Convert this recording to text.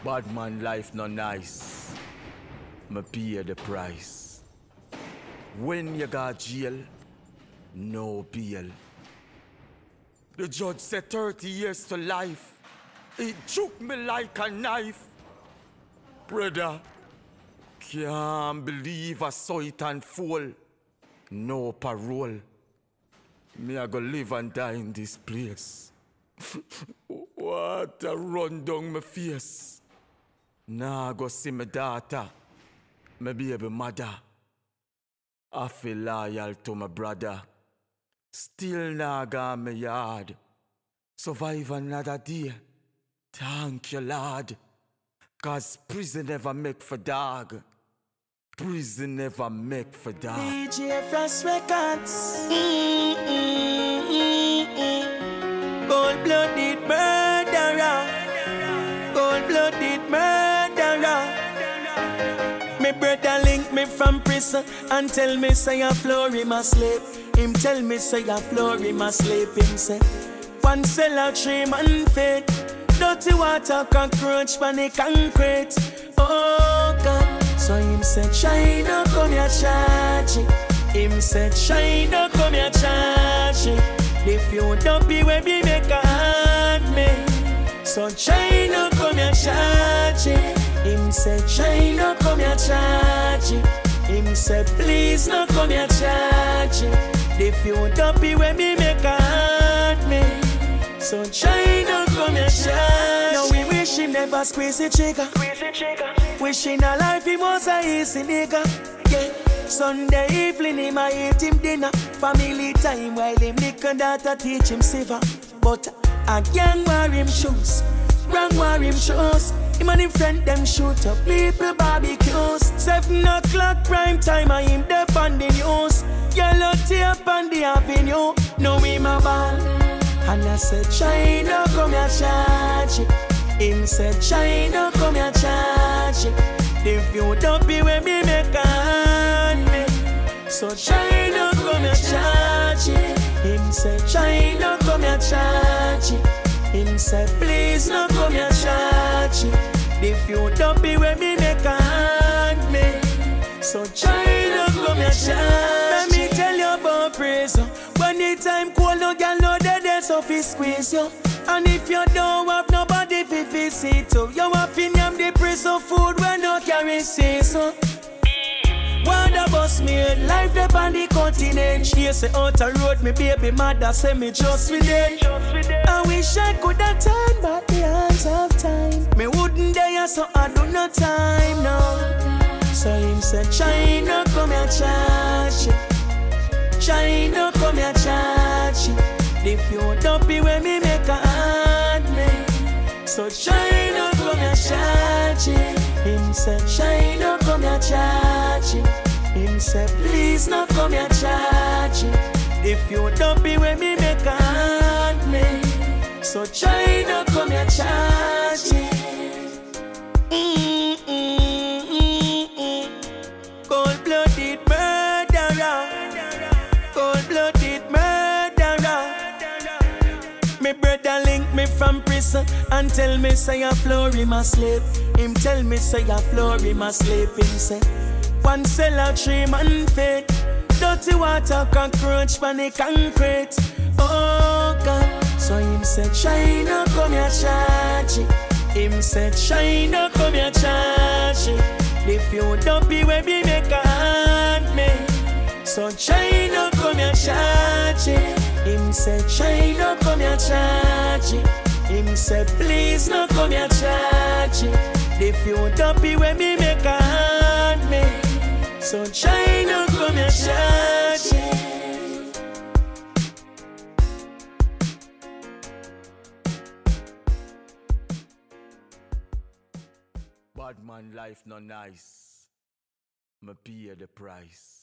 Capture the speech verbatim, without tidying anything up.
Bad man life no nice. Me pay the price. When you got jail, no bail. The judge said thirty years to life. He took me like a knife. Brother, can't believe I saw it unfold. No parole. Me I go live and die in this place. What a run down my face. Now I go see my daughter, my baby mother. I feel loyal to my brother. Still now got my yard. Survive another day. Thank you, Lord. Cause prison never make for dog. Prison never make for dog. D J Frost Records. Cold-blooded murderer. Cold-blooded murderer. Me brother link me from prison and tell me say a floor him asleep. Him tell me say a floor him asleep. Him say one cell a three man feet. Dirty water cockroach pan the concrete. Oh God. So him said China come here charge it. Him said China come here charge it. If you don't be where we make a hand me. So China come here charge it. Him said China come here charge it. Him said please no come here charge it. If you don't be where we make a hand me. So China come here charge it. Now we wish him never squeeze the trigger. Wishing a life he was a easy nigga. Yeah. Sunday evening him I eat him dinner. Family time while him liquor daughter teach him silver. But a gang wear him shoes, wrong wear him shoes. Him and him friend them shoot up people barbecues. Seven o'clock prime time I him dep on the news. Yellow tape on the avenue. Know him a ball. And I said China come here charge it. Him said China come here charge it. If you don't be where me make a hand me. So China come here charge it. Him said China come here charge it. Him said please no come here charge it. If you don't be where me make a hand me. So China come here charge it. Let me tell you about prison. When the time cold no girl no dead there so fi squeeze you. And if you don't have nobody fi visit you, you have to name the prison food when no carry season. One the bus me life up on the continent. She say out the road me baby mother say me just with it. I wish I could have turned back the hands of time. Me wouldn't dare so I do no time now. So him say China come here charge it. China come here charge it. If you don't be where me make a hand me. So China come here charge it. Him say China come here charge it. Him say please no come here charge it. If you don't be where me make a hand me. So China come here charge it. Mm-mm-mm-mm. Cold-blooded murderer. Cold-blooded murderer. Me brother link me from prison and tell me say a floor him asleep. Him tell me say a floor him asleep. Him say one cell a three man feet. Dirty water cockroach pan the concrete. Oh God. So him said China come here charge it. Him said China come here charge it. If you don't be where we make a hand me. So China come here charge it. Him said China come here charge it. Him said please no come here charge it. If you don't be where me make a hand me. So China come here charge it. Bad man life no nice. Me pay the price.